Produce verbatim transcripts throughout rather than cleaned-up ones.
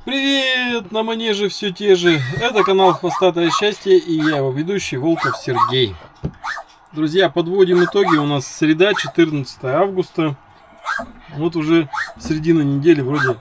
Привет! На манеже все те же. Это канал Хвостатое Счастье и я, его ведущий Волков Сергей. Друзья, подводим итоги. У нас среда, четырнадцатое августа. Вот уже середина недели, вроде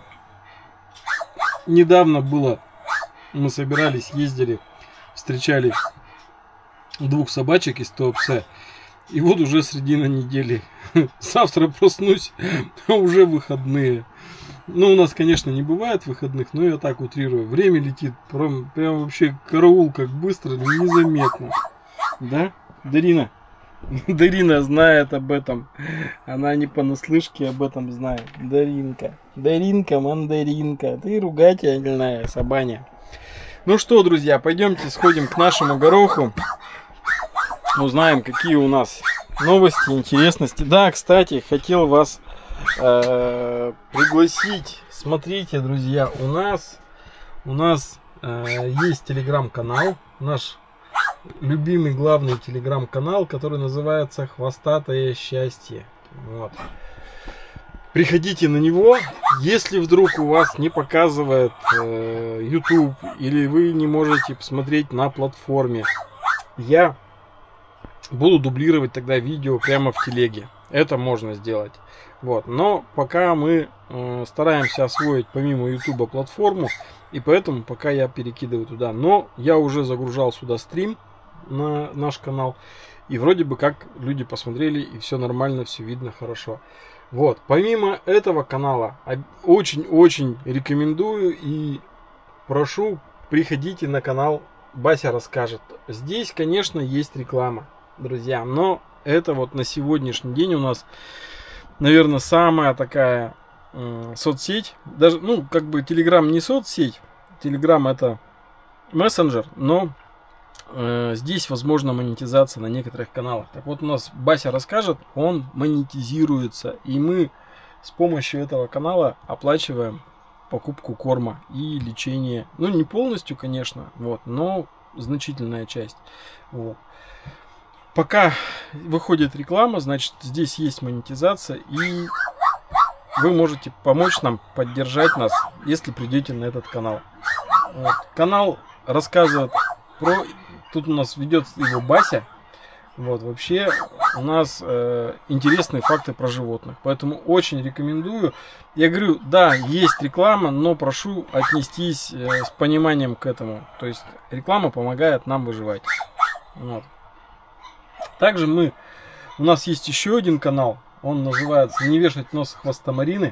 недавно было. Мы собирались, ездили, встречали двух собачек из Туапсе. И вот уже середина недели. Завтра проснусь, а уже выходные. Ну, у нас, конечно, не бывает выходных, но я так утрирую. Время летит прям, прям вообще караул, как быстро, незаметно. Да, Дарина? Дарина знает об этом. Она не понаслышке об этом знает. Даринка. Даринка, мандаринка. Ты ругательная собаня. Ну что, друзья, пойдемте сходим к нашему гороху. Узнаем, какие у нас новости, интересности. Да, кстати, хотел вас э, пригласить. Смотрите, друзья, у нас у нас э, есть телеграм-канал, наш любимый главный телеграм-канал, который называется Хвостатое Счастье. Вот. Приходите на него. Если вдруг у вас не показывает э, YouTube или вы не можете посмотреть на платформе, я буду дублировать тогда видео прямо в телеге. Это можно сделать. Вот. Но пока мы э, стараемся освоить помимо YouTube платформу, и поэтому пока я перекидываю туда. Но я уже загружал сюда стрим на наш канал. И вроде бы как люди посмотрели, и все нормально, все видно хорошо. Вот. Помимо этого канала, очень-очень рекомендую и прошу, приходите на канал Бася расскажет. Здесь, конечно, есть реклама, друзья, но это вот на сегодняшний день у нас, наверное, самая такая э, соцсеть. Даже, ну, как бы Telegram не соцсеть, Telegram это мессенджер, но э, здесь возможна монетизация на некоторых каналах. Так вот, у нас Бася расскажет, он монетизируется, и мы с помощью этого канала оплачиваем покупку корма и лечение. Ну, не полностью, конечно, вот, но значительная часть. Вот. Пока выходит реклама, значит, здесь есть монетизация, и вы можете помочь нам, поддержать нас, если придете на этот канал. Вот. Канал рассказывает про... Тут у нас ведет его Бася. Вот, вообще у нас э, интересные факты про животных. Поэтому очень рекомендую. Я говорю, да, есть реклама, но прошу отнестись э, с пониманием к этому. То есть реклама помогает нам выживать. Вот. Также мы, у нас есть еще один канал, он называется «Не вешать нос хвостомарины».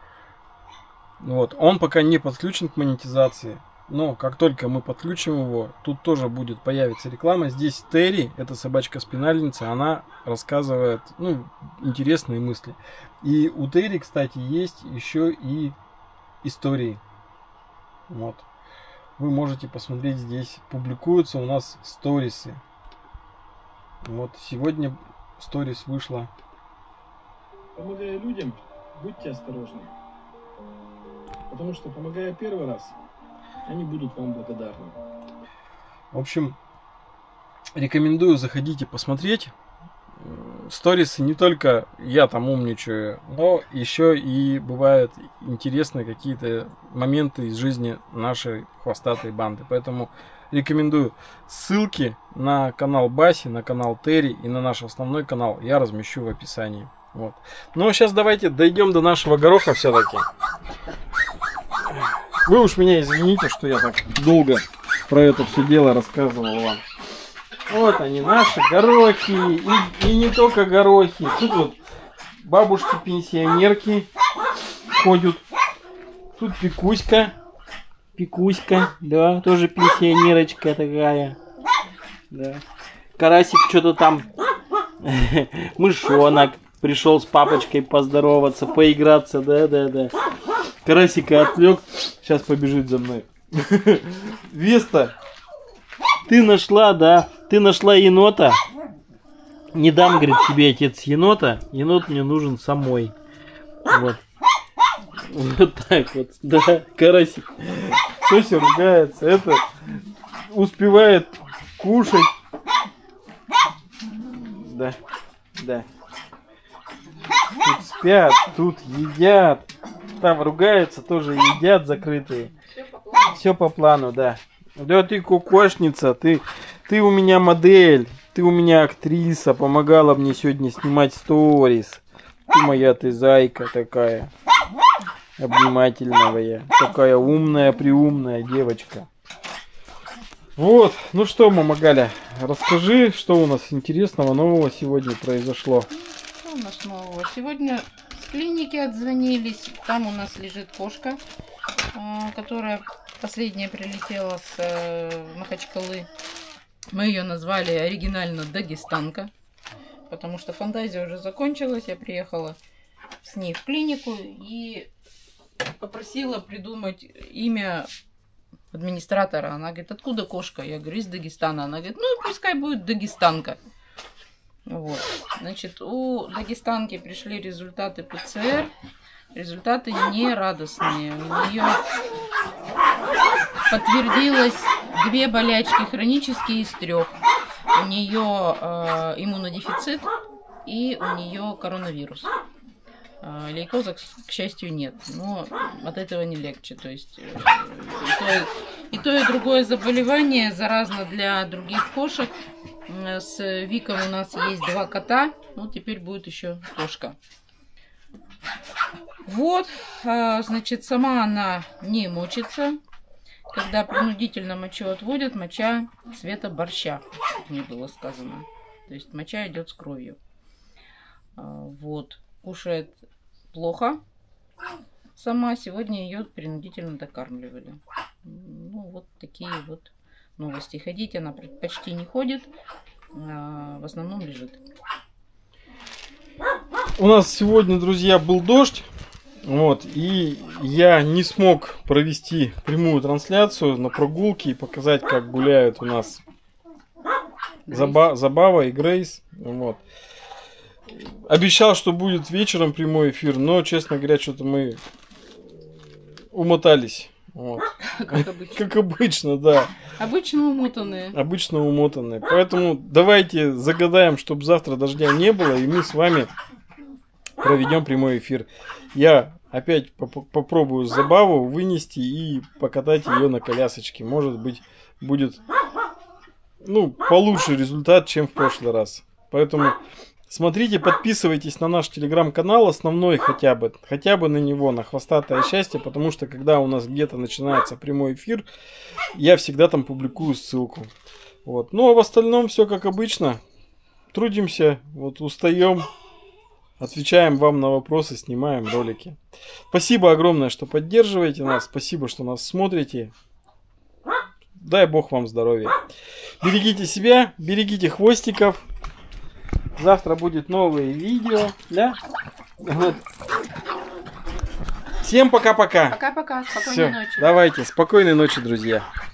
Вот, он пока не подключен к монетизации, но как только мы подключим его, тут тоже будет появиться реклама. Здесь Терри, это собачка-спинальница, она рассказывает, ну, интересные мысли. И у Терри, кстати, есть еще и истории. Вот, вы можете посмотреть, здесь публикуются у нас сторисы. Вот сегодня сторис вышла. Помогая людям, будьте осторожны. Потому что, помогая первый раз, они будут вам благодарны. В общем, рекомендую, заходите посмотреть. Сторисы не только я там умничаю, но еще и бывают интересные какие-то моменты из жизни нашей хвостатой банды. Поэтому рекомендую. Ссылки на канал Баси, на канал Терри и на наш основной канал я размещу в описании. Вот. Ну а сейчас давайте дойдем до нашего гороха все-таки. Вы уж меня извините, что я так долго про это все дело рассказывал вам. Вот они, наши горохи. И, и не только горохи. Тут вот бабушки-пенсионерки ходят. Тут Пикуська. Пикуська, да, тоже пенсионерочка такая. Да. Карасик что-то там. Мышонок пришел с папочкой поздороваться, поиграться, да, да, да. Карасика отвлек, сейчас побежит за мной. Веста, ты нашла, да, ты нашла енота. Не дам, говорит, тебе отец енота. Енот мне нужен самой. Вот. Вот так вот, да, карасик. Кто все ругается, это успевает кушать. Да, да. Тут спят, тут едят. Там ругаются, тоже едят закрытые. Все по плану, да. Да ты кукошница, ты, ты у меня модель, ты у меня актриса, помогала мне сегодня снимать сторис. Ты моя, ты зайка такая, обнимательная, такая умная, приумная девочка. Вот, ну что, мама Галя, расскажи, что у нас интересного, нового сегодня произошло. Что у нас нового? Сегодня с клиники отзвонились, там у нас лежит кошка, которая последняя прилетела с Махачкалы. Мы ее назвали оригинально Дагестанка, потому что фантазия уже закончилась. Я приехала с ней в клинику и попросила придумать имя администратора. Она говорит, откуда кошка? Я говорю, из Дагестана. Она говорит, ну пускай будет Дагестанка. Вот. Значит, у Дагестанки пришли результаты ПЦР. Результаты не радостные. У нее подтвердилось две болячки хронические из трех. У нее э, иммунодефицит и у нее коронавирус. Э, лейкоза, к, к счастью, нет. Но от этого не легче. То есть э, и, то, и то, и другое заболевание заразно для других кошек. Э, с Виком у нас есть два кота. Ну, теперь будет еще кошка. Вот, э, значит, сама она не мочится. Когда принудительно мочу отводят, моча цвета борща, как мне было сказано. То есть моча идет с кровью. Вот. Кушает плохо. Сама сегодня ее принудительно докармливали. Ну, вот такие вот новости. Ходить она почти не ходит. А в основном лежит. У нас сегодня, друзья, был дождь. Вот, и я не смог провести прямую трансляцию на прогулке и показать, как гуляют у нас Заба Забава и Грейс. Вот. Обещал, что будет вечером прямой эфир, но, честно говоря, что-то мы умотались. Вот. Как обычно. Как обычно, да. Обычно умотанные. Обычно умотанные. Поэтому давайте загадаем, чтобы завтра дождя не было, и мы с вами проведем прямой эфир. Я опять поп попробую Забаву вынести и покатать ее на колясочке. Может быть, будет, ну, получше результат, чем в прошлый раз. Поэтому смотрите, подписывайтесь на наш телеграм-канал, основной хотя бы, хотя бы на него, на Хвостатое Счастье, потому что когда у нас где-то начинается прямой эфир, я всегда там публикую ссылку. Вот. Ну, а в остальном все как обычно. Трудимся, вот устаем. Отвечаем вам на вопросы, снимаем ролики. Спасибо огромное, что поддерживаете нас. Спасибо, что нас смотрите. Дай Бог вам здоровья. Берегите себя, берегите хвостиков. Завтра будет новое видео. Да? Вот. Всем пока-пока. Пока-пока. Спокойной Всё. ночи. Давайте. Спокойной ночи, друзья.